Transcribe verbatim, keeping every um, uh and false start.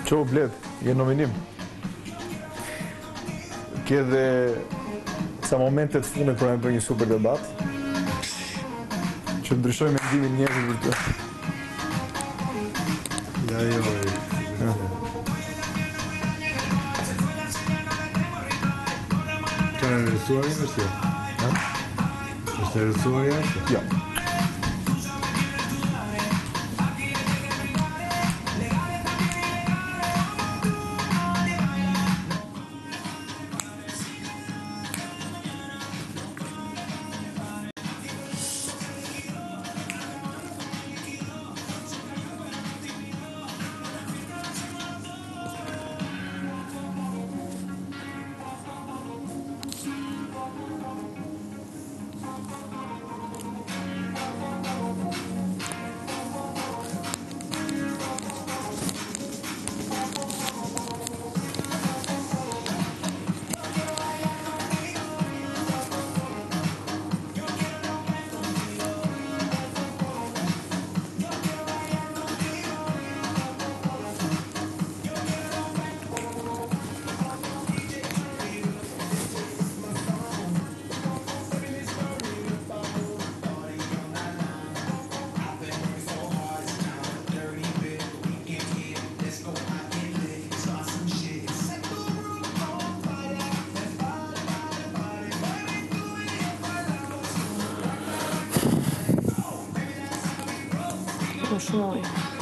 Qo Bled, je nominim. Ke dhe sa momentet fundit për me bërë një super debat, që ndryshoj mendimin njerëzit për të. Ja, jo, ja. Ka rësuar një vështë? Ha? Është rësuar jashtë? Ja. Shumë ujë.